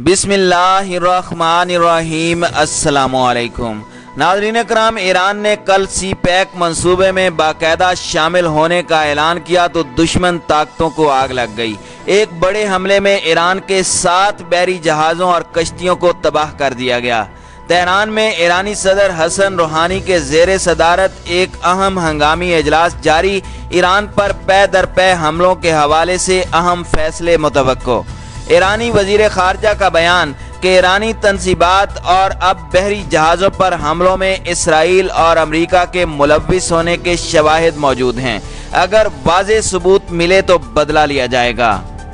बिस्मिल्लाहिर्रहमानिर्रहीम। अस्सलामु अलैकुम नाज़रीन करम, ईरान ने कल सी पैक मंसूबे में बाकायदा शामिल होने का ऐलान किया तो दुश्मन ताकतों को आग लग गई। एक बड़े हमले में ईरान के 7 बहरी जहाज़ों और कश्तियों को तबाह कर दिया गया। तेहरान में ईरानी सदर हसन रूहानी के ज़ेरे सदारत एक अहम हंगामी इजलास जारी। ईरान पर पै दर पै हमलों के हवाले से अहम फैसले मुतवक्को। ईरानी वजीर खारजा का बयान कि ईरानी तंसीबात और अब बहरी जहाज़ों पर हमलों में इसराइल और अमरीका के मुलव्विस होने के शवाहिद मौजूद हैं। अगर वाज़ेह सबूत मिले तो बदला लिया जाएगा।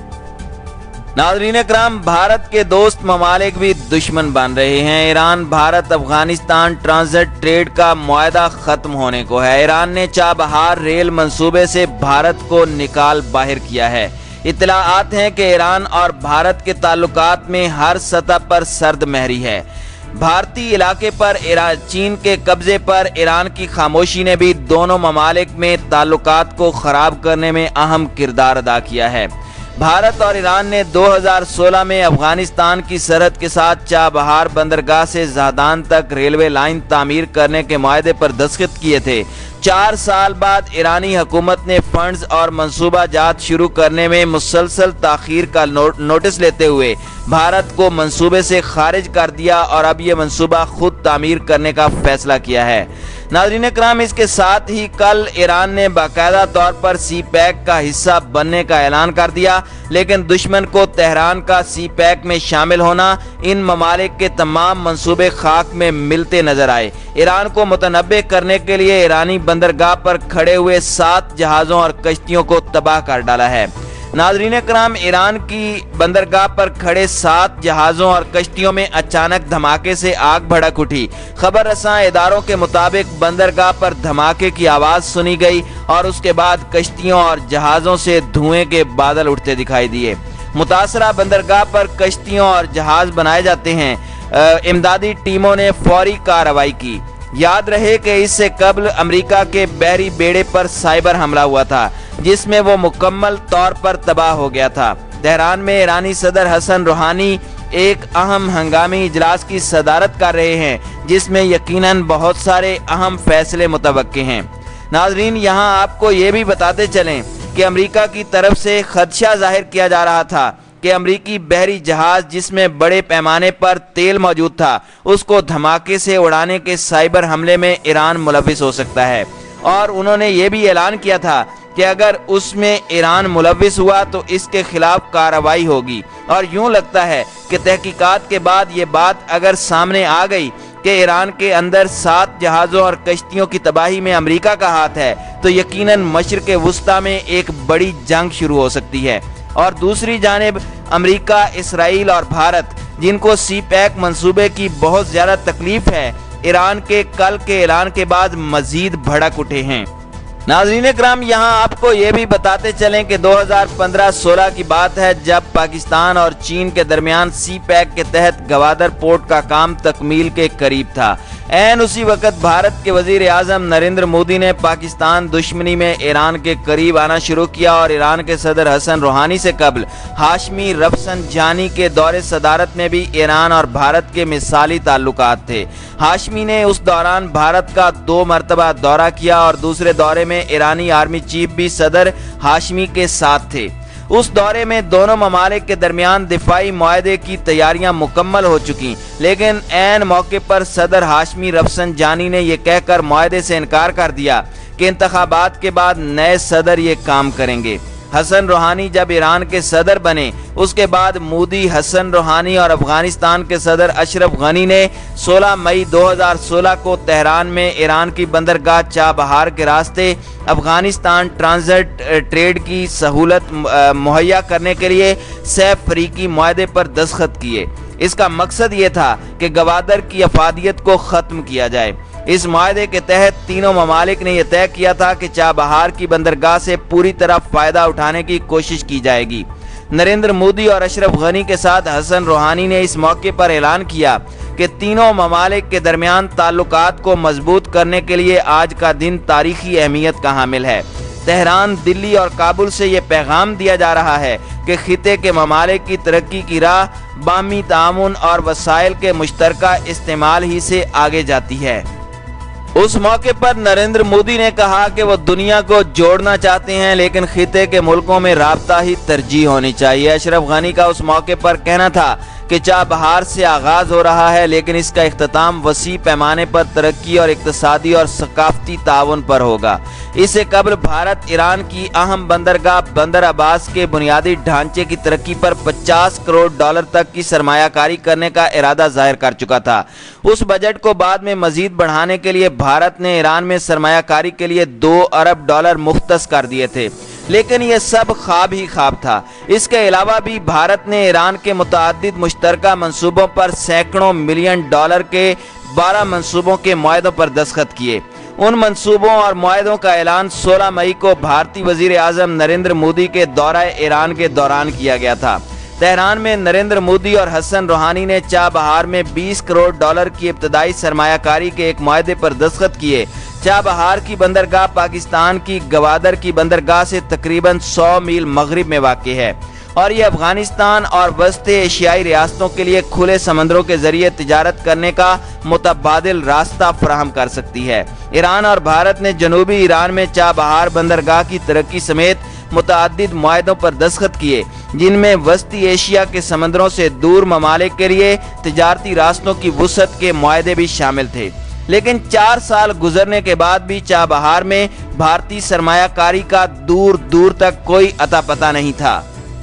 नाज़रीन करम, भारत के दोस्त ममालिक भी दुश्मन बन रहे हैं। Iran Bharat Afghanistan transit trade का मुआहदा खत्म होने को है। ईरान ने चाबहार रेल मंसूबे से भारत को निकाल बाहर किया है। इत्तलाआत हैं कि ईरान और भारत के ताल्लुकात में हर सतह पर सर्द महरी है। भारतीय इलाके पर चीन के कब्जे पर ईरान की खामोशी ने भी दोनों ममालिक में ताल्लुकात को खराब करने में अहम किरदार अदा किया है। भारत और ईरान ने 2016 में अफगानिस्तान की सरहद के साथ चाबहार बंदरगाह से ज़हदान तक रेलवे लाइन तामीर करने के मुआहदे पर दस्तखत किए थे। 4 साल बाद ईरानी हुकूमत ने फंड्स और मंसूबा जात शुरू करने में मुसलसल ताखीर का नोटिस लेते हुए भारत को मंसूबे से खारिज कर दिया और अब ये मंसूबा खुद तामीर करने का फैसला किया है। नाज़रीन करम, इसके साथ ही कल ईरान ने बाकायदा तौर पर सी पैक का हिस्सा बनने का ऐलान कर दिया, लेकिन दुश्मन को तेहरान का सी पैक में शामिल होना इन ममालिक के तमाम मंसूबे खाक में मिलते नजर आए। ईरान को मुतनब्बे करने के लिए ईरानी बंदरगाह पर खड़े हुए 7 जहाज़ों और कश्तियों को तबाह कर डाला है। नाज़रीन करम, ईरान की बंदरगाह पर खड़े 7 जहाज़ों और कश्तियों में अचानक धमाके से आग भड़क उठी। खबर रसां इदारों के मुताबिक बंदरगाह पर धमाके की आवाज़ सुनी गई और उसके बाद कश्तियों और जहाज़ों से धुएं के बादल उठते दिखाई दिए। मुतासरा बंदरगाह पर कश्तियों और जहाज़ बनाए जाते हैं। इमदादी टीमों ने फौरी कार्रवाई की। याद रहे कि इससे कबल अमेरिका के बहरी बेड़े पर साइबर हमला हुआ था, जिसमें वो मुकम्मल तौर पर तबाह हो गया था। तेहरान में ईरानी सदर हसन रूहानी एक अहम हंगामी इजलास की सदारत कर रहे हैं, जिसमें यकीनन बहुत सारे अहम फैसले मुतवक्के हैं। नाजरीन, यहाँ आपको ये भी बताते चलें कि अमेरिका की तरफ से खदशा जाहिर किया जा रहा था कि अमरीकी बहरी जहाज जिसमें बड़े पैमाने पर तेल मौजूद था, उसको धमाके से उड़ाने के साइबर हमले में ईरान मुलव्विस हो सकता है। और उन्होंने ये भी ऐलान किया था कि अगर उसमें ईरान मुलव्विस हुआ तो इसके खिलाफ कार्रवाई होगी। और यूं लगता है कि तहकीकात के बाद ये बात अगर सामने आ गई कि ईरान के अंदर 7 जहाज़ों और कश्तियों की तबाही में अमेरिका का हाथ है, तो यकीनन मशरिक़ वुस्ता में एक बड़ी जंग शुरू हो सकती है। और दूसरी जानिब अमेरिका, इसराइल और भारत, जिनको सी पैक मंसूबे की बहुत ज़्यादा तकलीफ है, ईरान के कल के ऐलान के बाद मजीद भड़क उठे हैं। नाज़रीन करम, यहाँ आपको ये भी बताते चलें कि 2015-16 की बात है, जब पाकिस्तान और चीन के दरमियान सी पैक के तहत गवादर पोर्ट का काम तकमील के करीब था। ऐन उसी वक्त भारत के वजीर आज़म नरेंद्र मोदी ने पाकिस्तान दुश्मनी में ईरान के करीब आना शुरू किया और ईरान के सदर हसन रूहानी से कबल हाशमी रफसंजानी के दौरे सदारत में भी ईरान और भारत के मिसाली ताल्लुकात थे। हाशमी ने उस दौरान भारत का 2 मरतबा दौरा किया और दूसरे दौरे में ईरानी आर्मी चीफ भी सदर हाशमी के साथ थे। उस दौरे में दोनों ममालिक के दरमियान दिफाई मुआहदे की तैयारियां मुकम्मल हो चुकी, लेकिन ऐन मौके पर सदर हाशमी रफसंजानी ने यह कहकर मुआहदे से इनकार कर दिया कि इंतखाबात के बाद नए सदर ये काम करेंगे। हसन रूहानी जब ईरान के सदर बने, उसके बाद मोदी, हसन रूहानी और अफगानिस्तान के सदर अशरफ गनी ने 16 मई 2016 को तेहरान में ईरान की बंदरगाह चाबहार के रास्ते अफगानिस्तान ट्रांजिट ट्रेड की सहूलत मुहैया करने के लिए सह फरीकी मुआहदे पर दस्तखत किए। इसका मकसद ये था कि गवादर की अफादियत को ख़त्म किया जाए। इस मुआहदे के तहत तीनों ममालिक ने यह तय किया था कि चाबहार की बंदरगाह से पूरी तरह फ़ायदा उठाने की कोशिश की जाएगी। नरेंद्र मोदी और अशरफ गनी के साथ हसन रूहानी ने इस मौके पर ऐलान किया कि तीनों ममालिक के दरमियान ताल्लुकात को मजबूत करने के लिए आज का दिन तारीखी अहमियत का हामिल है। تہران، دلی اور کابل سے یہ پیغام دیا جا رہا ہے کہ خطے کے ممالک کی ترقی کی راہ باہمی تعاون اور وسائل کے مشترکہ استعمال ہی سے آگے جاتی ہے۔ اس موقع پر نریندر مودی نے کہا کہ وہ دنیا کو جوڑنا چاہتے ہیں، لیکن خطے کے ملکوں میں رابطہ ہی ترجیح ہونی چاہیے۔ اشرف غنی کا اس موقع پر کہنا تھا کہ چابہار سے آغاز ہو رہا ہے، لیکن اس کا اختتام وسیع پیمانے پر ترقی اور اقتصادی اور ثقافتی تعاون پر ہوگا۔ اس سے قبل بھارت ایران کی اہم بندرگاہ بندر عباس کے بنیادی ڈھانچے کی ترقی پر $50 کروڑ تک کی سرمایہ کاری کرنے کا ارادہ ظاہر کر چکا تھا۔ اس بجٹ کو بعد میں مزید بڑھانے کے لیے بھارت نے ایران میں سرمایہ کاری کے لیے $2 ارب مختص کر دیے تھے، لیکن یہ سب خواب ہی خواب تھا۔ اس کے علاوہ بھی بھارت نے ایران کے متعدد مشترکہ منصوبوں پر سینکڑوں ملین ڈالر کے 12 منصوبوں کے معاہدوں پر دستخط کیے۔ ان منصوبوں اور معاہدوں کا اعلان 16 مئی کو بھارتی وزیر اعظم نریندر مودی کے دورہ ایران کے دوران کیا گیا تھا۔ تہران میں نریندر مودی اور حسن روحانی نے چابہار میں $20 کروڑ کی ابتدائی سرمایہ کاری کے ایک معاہدے پر دستخط کیے۔ چابہار کی بندرگاہ پاکستان کی گوادر کی بندرگاہ سے تقریباً 100 میل مغرب میں واقع ہے اور یہ افغانستان اور وسط ایشیائی ریاستوں کے لیے کھلے سمندروں کے ذریعے تجارت کرنے کا متبادل راستہ فراہم کر سکتی ہے۔ ایران اور بھارت نے جنوبی ایران میں چابہار بندرگاہ کی ترقی سمیت متعدد معاہدوں پر دستخط کیے، جن میں وسطی ایشیا کے سمندروں سے دور ممالک کے لیے تجارتی راستوں کی وسعت کے معاہدے بھی شامل تھے۔ لیکن 4 سال گزرنے کے بعد بھی چابہار میں بھارتی سرمایہ کاری کا دور دور تک کوئی اتا پتہ نہیں تھا۔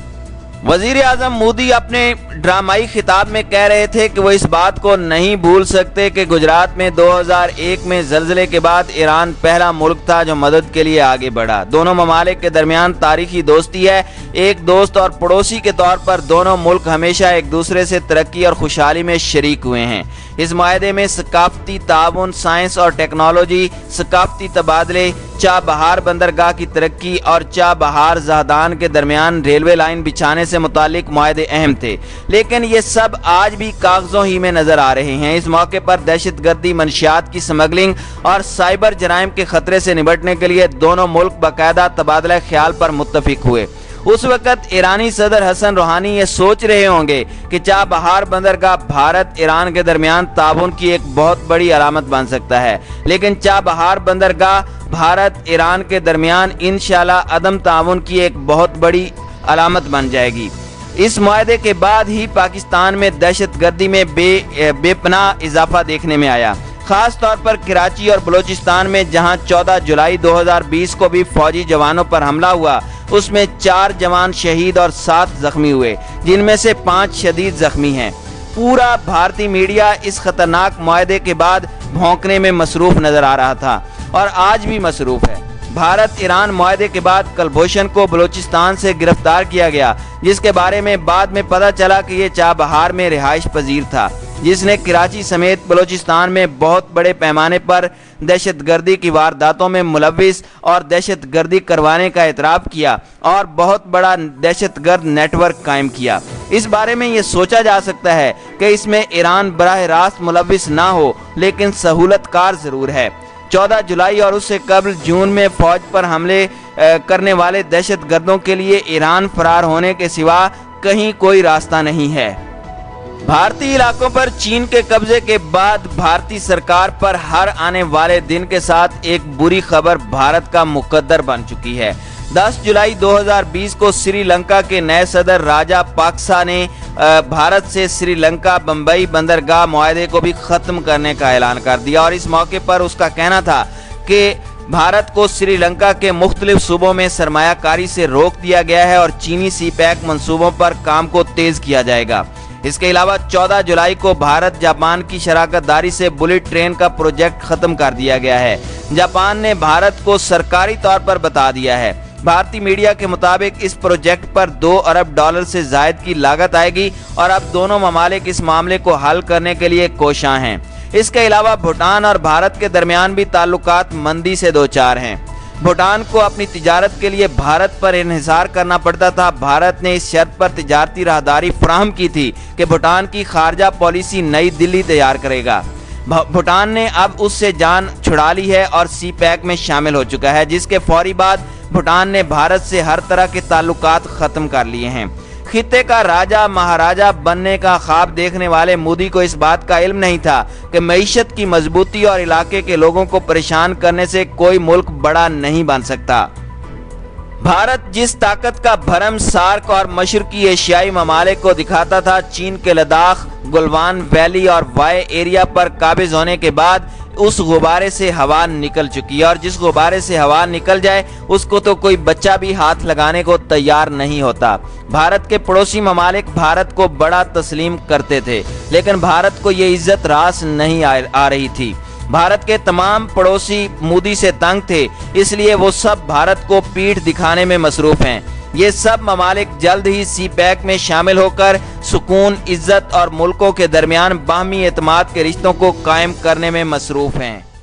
وزیر اعظم مودی اپنے ڈرامائی خطاب میں کہہ رہے تھے کہ وہ اس بات کو نہیں بھول سکتے کہ گجرات میں 2001 میں زلزلے کے بعد ایران پہلا ملک تھا جو مدد کے لیے آگے بڑھا۔ دونوں ممالک کے درمیان تاریخی دوستی ہے۔ ایک دوست اور پڑوسی کے طور پر دونوں ملک ہمیشہ ایک دوسرے سے ترقی اور خوشحالی میں شریک ہوئے ہیں۔ اس معاہدے میں ثقافتی تعاون، سائنس اور ٹیکنالوجی، ثقافتی تبادلے، چابہار بندرگاہ کی ترقی اور چابہار زہدان کے درمیان ریلوے لائن بچھانے سے متعلق معاہدے اہم تھے، لیکن یہ سب آج بھی کاغذوں ہی میں نظر آ رہے ہیں۔ اس موقع پر دہشت گردی، منشیات کی سمگلنگ اور سائبر جرائم کے خطرے سے نمٹنے کے لیے دونوں ملک باقاعدہ تبادلہ خیال پر متفق ہوئے۔ اس وقت ایرانی صدر حسن روحانی یہ سوچ رہے ہوں گے کہ چابہار بندرگاہ بھارت ایران کے درمیان تعاون کی ایک بہت بڑی علامت بن سکتا ہے، لیکن چابہار بندرگاہ بھارت ایران کے درمیان انشاءاللہ عدم تعاون کی ایک بہت بڑی علامت بن جائے گی۔ اس معاہدے کے بعد ہی پاکستان میں دہشت گردی میں بے پناہ اضافہ دیکھنے میں آیا، خاص طور پر کراچی اور بلوچستان میں، جہاں 14 جولائی 2020 کو بھی فوجی جوانوں پر حملہ ہوا۔ اس میں 4 جوان شہید اور 7 زخمی ہوئے، جن میں سے 5 شدید زخمی ہیں۔ پورا بھارتی میڈیا اس خطرناک معاہدے کے بعد بھونکنے میں مصروف نظر آ رہا تھا اور آج بھی مصروف ہے۔ بھارت ایران معاہدے کے بعد کلبھوشن کو بلوچستان سے گرفتار کیا گیا، جس کے بارے میں بعد میں پتہ چلا کہ یہ چابہار میں رہائش پذیر تھا، جس نے کراچی سمیت بلوچستان میں بہت بڑے پیمانے پر دہشت گردی کی وارداتوں میں ملوث اور دہشت گردی کروانے کا اعتراف کیا اور بہت بڑا دہشت گرد نیٹ ورک قائم کیا۔ اس بارے میں یہ سوچا جا سکتا ہے کہ اس میں ایران براہ راست ملوث نہ ہو، لیکن سہولت کار ضرور ہے۔ 14 جولائی اور اس سے قبل جون میں فوج پر حملے کرنے والے دہشت گردوں کے لیے ایران فرار ہونے کے سوا کہیں کوئی راستہ نہیں ہے۔ بھارتی علاقوں پر چین کے قبضے کے بعد بھارتی سرکار پر ہر آنے والے دن کے ساتھ ایک بری خبر بھارت کا مقدر بن چکی ہے۔ 10 جولائی 2020 کو سری لنکا کے نئے صدر راجا پاکسا نے بھارت سے سری لنکا بمبئی بندرگاہ معاہدے کو بھی ختم کرنے کا اعلان کر دیا، اور اس موقع پر اس کا کہنا تھا کہ بھارت کو سری لنکا کے مختلف صوبوں میں سرمایہ کاری سے روک دیا گیا ہے اور چینی سی پیک منصوبوں پر کام کو تیز کیا جائے گا۔ اس کے علاوہ 14 جولائی کو بھارت جاپان کی شراکت داری سے بلٹ ٹرین کا پروجیکٹ ختم کر دیا گیا ہے۔ جاپان نے بھارت کو سرکاری طور پر بتا دیا ہے۔ بھارتی میڈیا کے مطابق اس پروجیکٹ پر $2 ارب سے زائد کی لاگت آئے گی اور اب دونوں ممالک اس معاملے کو حل کرنے کے لیے کوشاں ہیں۔ اس کے علاوہ بھوٹان اور بھارت کے درمیان بھی تعلقات مندی سے دوچار ہیں۔ بھوٹان کو اپنی تجارت کے لیے بھارت پر انحصار کرنا پڑتا تھا۔ بھارت نے اس شرط پر تجارتی راہداری فراہم کی تھی کہ بھوٹان کی خارجہ پالیسی نئی دلی تیار کرے گا۔ بھوٹان نے اب اس سے جان چھڑا لی ہے اور سی پیک میں شامل ہو چکا ہے، جس کے فوری بعد भूटान ने भारत से हर तरह के ताल्लुकात खत्म कर लिए हैं। खित्ते का राजा महाराजा बनने का ख्वाब देखने वाले मोदी को इस बात का इल्म नहीं था कि मईशत की मजबूती और इलाके के लोगों को परेशान करने से कोई मुल्क बड़ा नहीं बन सकता। भारत जिस ताकत का भरम सार्क और मशरकी एशियाई ममालिक को दिखाता था, चीन के लद्दाख, गलवान वैली और वाई एरिया पर काबिज होने के बाद उस गुब्बारे से हवा निकल चुकी है, और जिस गुब्बारे से हवा निकल जाए उसको तो कोई बच्चा भी हाथ लगाने को तैयार नहीं होता। भारत के पड़ोसी ममालिक भारत को बड़ा तस्लीम करते थे, लेकिन भारत को ये इज्जत रास नहीं आ रही थी। भारत के तमाम पड़ोसी मोदी से तंग थे, इसलिए वो सब भारत को पीठ दिखाने में मसरूफ हैं। ये सब ममालिक जल्द ही सी पैक में शामिल होकर सुकून, इज्जत और मुल्कों के दरमियान बाहमी एतमाद के रिश्तों को कायम करने में मसरूफ हैं।